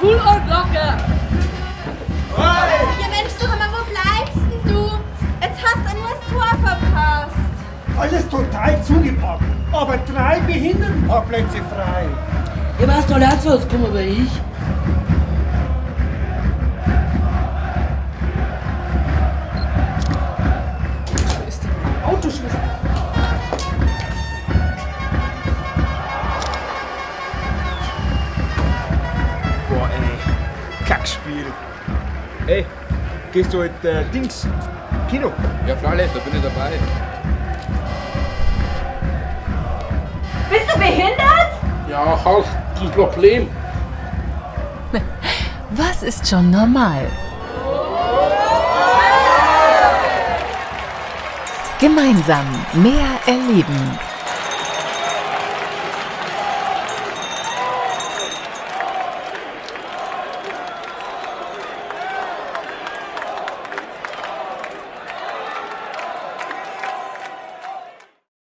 Schuluhrglocke! Ja Mensch, sag mal, wo bleibst denn du? Jetzt hast du nur das Tor verpasst. Alles total zugepackt, aber 3 Behindertenparkplätze frei. Ihr warst doch letztes Mal gekommen, aber ich. Wo ist denn mein Autoschlüssel? Boah, ey. Kackspiel. Ey, gehst du heute Dings? Kino? Ja, freilich, da bin ich dabei. Bist du behindert? Ja, hast du ein Problem? Was ist schon normal? Gemeinsam mehr erleben.